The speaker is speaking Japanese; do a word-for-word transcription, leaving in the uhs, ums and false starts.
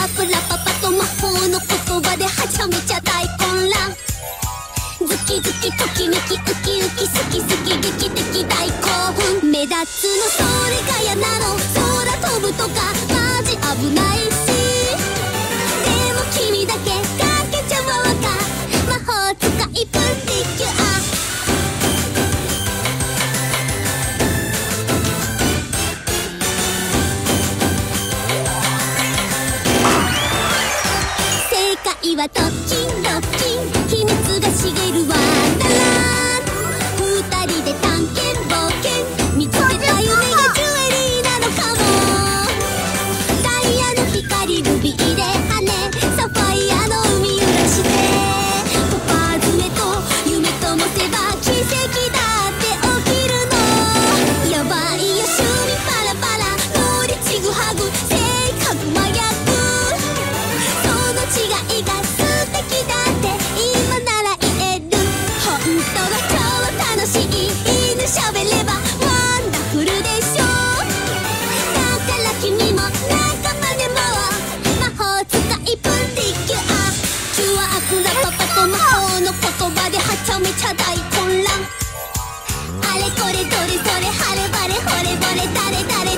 ラップラパパと魔法の言葉ではちゃめちゃ大混乱。ズキズキときめきウキウキ好き好き劇的大興奮。目立つのそれが嫌なの、空飛ぶとかマジ危ないし、でも君だけかけちゃまわか魔法使いプリキュア。正解はドッキンドッキン、秘密が茂るワンダーランド。二人で探検冒険、見つけた夢がジュエリーなのかも。ダイヤの光ルビーで羽、サファイアの海揺らして、トパーズ目と夢ともせば奇跡だって起きるの。やばいよ趣味パラパラ、ノリちぐはぐ性格真逆、その違いが素敵だって今なら言える。本当は超楽しい、犬しゃべればワンダフルでしょ。だから君も仲間でも魔法使いプリキュア。キュアアクラパパと魔法の言葉ではちゃめちゃ大混乱。あれこれどれそれ晴れ晴れ惚れ惚れ誰誰